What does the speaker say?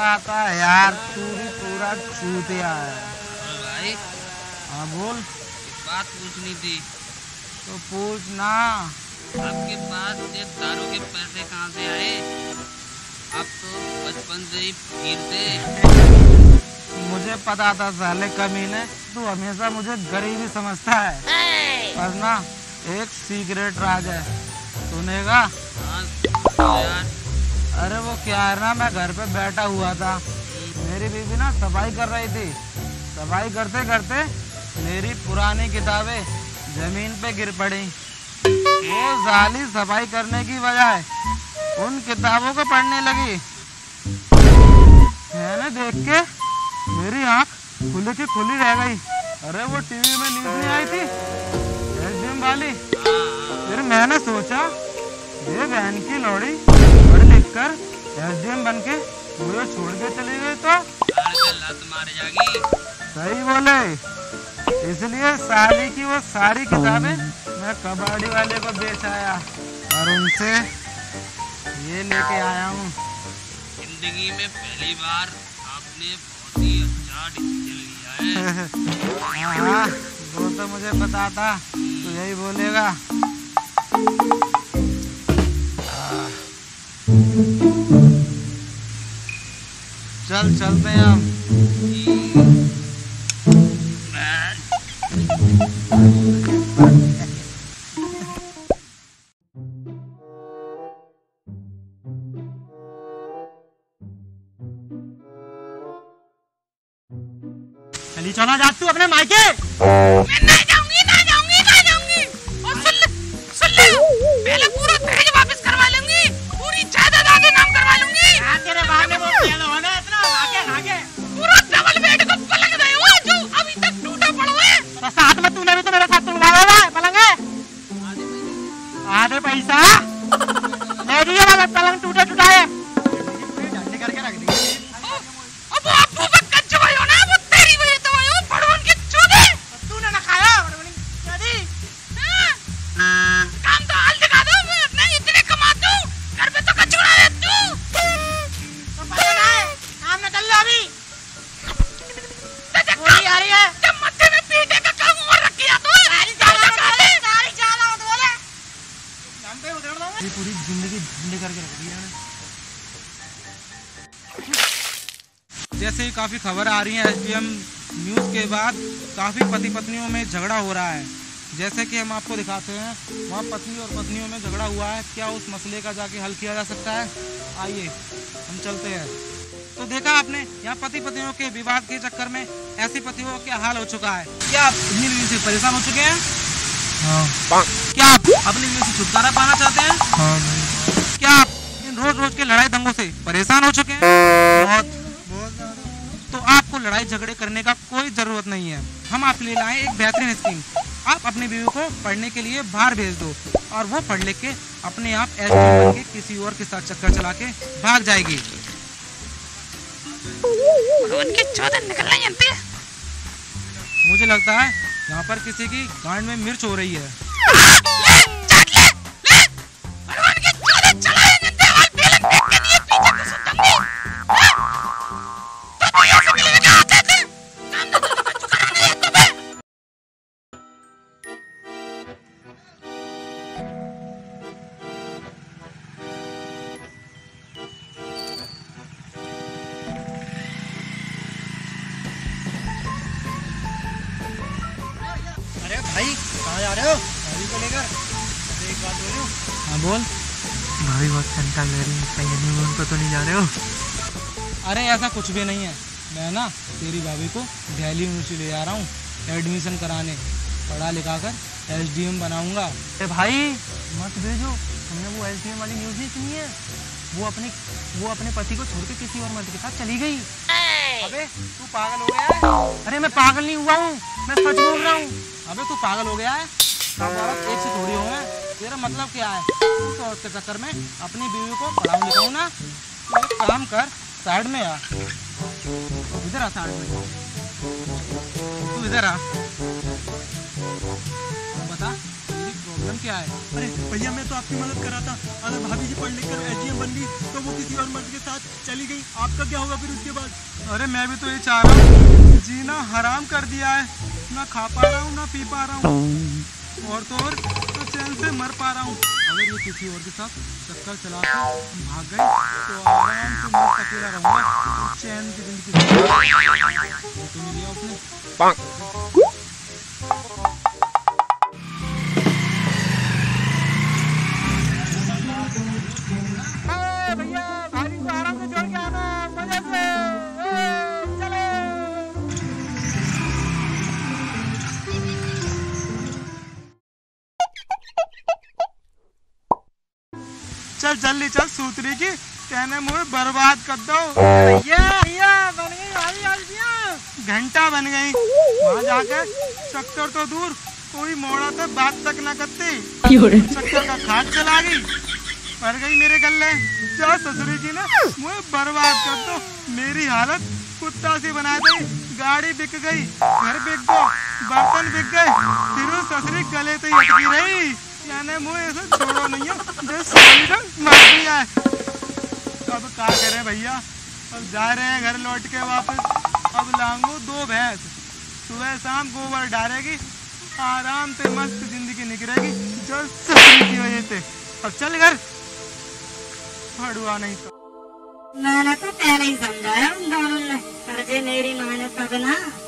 आता है यार, तू भी पूरा चूतिया है। भाई हाँ बोल। बात पूछनी थी। तो पूछ ना। आपके पास ये दारू के पैसे कहाँ से आए? आप तो बचपन से ही पीर थे। मुझे पता था साले कमीने, तू हमेशा मुझे गरीबी समझता है। बस ना एक सीक्रेट राज है, सुनेगा? हाँ यार। अरे वो क्या है ना, मैं घर पे बैठा हुआ था, मेरी बीवी ना सफाई कर रही थी। सफाई करते करते मेरी पुरानी किताबें जमीन पे गिर पड़ी। वो जाली सफाई करने की बजाय उन किताबों को पढ़ने लगी। मैंने देख के मेरी आंख खुली की खुली रह गई। अरे वो टीवी में न्यूज नहीं आई थी एसडीएम वाली? फिर मैंने सोचा ये बहन की लौड़ी पढ़ लिख कर एसडीएम बन के मुझे छोड़ के चली गई तो लत मार जाएगी। सही बोले। इसलिए साली की वो सारी किताबें मैं कबाड़ी वाले को बेच आया और उनसे ये लेके आया हूँ। जिंदगी में पहली बार आपने बहुत ही अच्छा डिसीजन लिया है। हाँ, वो तो मुझे पता था, तो यही बोलेगा। चल चलते हैं हम। चली चला जा तू अपने मायके। मैं नहीं जाऊंगी, ना जाऊंगी, ना जाऊंगी। और सुन ले, पहले पूरा दहेज वापस करवा लूंगी, पूरी जायदाद आगे नाम करवा लूंगी। हाँ, तेरे बाप ने वो किया तो होना इतना नागे पूरा डबल बेड का पलंग दे हुआ जो अभी तक टूटा पड़ा है। तो साथ में तूने भी तो मेरे साथ तुड़वाया हुआ है पलंग है। आधे पैसा ले दिए वाला पलंग टूटे टूटाए डंडे करके रख दिए। अब आपको बक्कच भाई हो ना, वो तेरी वजह से भाई हो भड़वन के चूदे। तूने ना खाया यदि काम तो हाल दिखा दो, मैं अपने इतने कमाता हूँ, घर पे तो कचूड़ा है तू। तो पता ना है काम न कर लो अभी। गोली आ रही है जब मत्थे में पीटे का काम और रख दिया तो सारी जाला मत बोले जानते उधर दो। ये पूरी जिंदगी झंडे करके रख दी है। जैसे ही काफी खबर आ रही है एसडीएम न्यूज के बाद, काफी पति पत्नियों में झगड़ा हो रहा है। जैसे कि हम आपको दिखाते हैं, वहाँ पत्नी और पत्नियों में झगड़ा हुआ है। क्या उस मसले का जाके हल किया जा सकता है? आइए हम चलते हैं। तो देखा आपने, यहाँ पति पत्नियों के विवाद के चक्कर में ऐसी पतियों का क्या हाल हो चुका है। क्या आप अपनी बीवी से परेशान हो चुके हैं? हाँ। क्या आप अपनी बीवी से छुटकारा पाना चाहते हैं? हाँ भाई। क्या आप इन रोज रोज के लड़ाई दंगों से परेशान हो चुके हैं? बहुत ज्यादा। तो आपको लड़ाई झगड़े करने का कोई जरूरत नहीं है। हम आपके लिए लाए एक बेहतरीन स्कीम। आप अपनी बीवी को पढ़ने के लिए बाहर भेज दो और वो पढ़ लिख के अपने आप एसडीएम बन के किसी और के साथ चक्कर चला के भाग जाएगी। उनके चौदह निकलना जानते हैं। मुझे लगता है यहाँ पर किसी की गांड में मिर्च हो रही है। भगवान के चौदह चलाए जानते और बेलन देख के नहीं पीछे को सुतंगे। तो ये सब लेके आते थे, काम तो कुछ करा नहीं तो बे। अरे भाई कहाँ जा रहे हो भाभी को लेकर? एक बात बोलो। हाँ बोल। भाभी बहुत चिंता ले रही है, कहीं हनीमून पे तो नहीं जा रहे हो? अरे ऐसा कुछ भी नहीं है, मैं ना तेरी भाभी को दिल्ली यूनिवर्सिटी ले जा रहा हूँ एडमिशन कराने, पढ़ा लिखा कर एसडीएम बनाऊंगा। अरे भाई मत भेजो, हमने वो एसडीएम वाली न्यूज़ नहीं सुनी है? वो अपने पति को छोड़ के किसी और मर्द के साथ चली गई। अबे तू पागल हो गया है? अरे मैं पागल नहीं हुआ हूँ, मैं सच बोल रहा हूँ। अबे तू पागल हो गया है? सब औरत एक से थोड़ी हो गए। तेरा मतलब क्या है? उस औरत के चक्कर में अपनी बीवी को पढ़ाऊँ लिखाऊँ ना? तो एक काम कर, साइड में आ, इधर आ, साइड में तू इधर आ। बता तेरी प्रॉब्लम प्रॉब्लम क्या है? अरे भैया मैं तो आपकी मदद कर रहा था, अगर भाभी जी पढ़ लिख कर एसडीएम बन गई तो वो किसी और मर्द के साथ चली गई, आपका क्या होगा फिर उसके बाद? अरे मैं भी तो ये चाह रहा हूँ, जीना हराम कर दिया है, ना खा पा रहा हूँ ना पी पा रहा हूँ, और तो और ना चैन से मर पा रहा हूँ। अगर ये किसी और के साथ चक्कर चला के भाग गई तो आराम से मैं अकेला रहूँगा, चैन की जिंदगी ये तो नहीं लिया उसने। भैया भाभी को आराम से छोड़ के आना, मजे से। चलो चल जल्दी चल, सूतरी की कहने मुझे बर्बाद कर दो। भैया भैया बन गई भाभी आलसिया। घंटा बन गई, वहाँ जाके चक्कर तो दूर कोई मोड़ा तो बात तक न करती, चक्कर का खाट चला गई, पर गई मेरे गले। जा ससुरी की ना मुझे बर्बाद कर दो, मेरी हालत कुत्ता सी बना दी, गाड़ी बिक गई, घर बिक गो, बर्तन बिक गए, फिर ससुरी गले तो ही अटकी रही, यानी मुझे ऐसा छोड़ो नहीं है जो ससुरी ने मार दिया है। अब क्या करें भैया, अब जा रहे हैं घर लौट के वापस। अब लांगो 2 भैंस, सुबह शाम गोबर डालेगी, आराम से मस्त जिंदगी निकलेगी जो ससुरी की वजह से। अब चल घर, फड़ुआ नहीं तो। मैंने तो पहले ही समझाया उन दोनों ने, पर जे मेरी माने तब ना।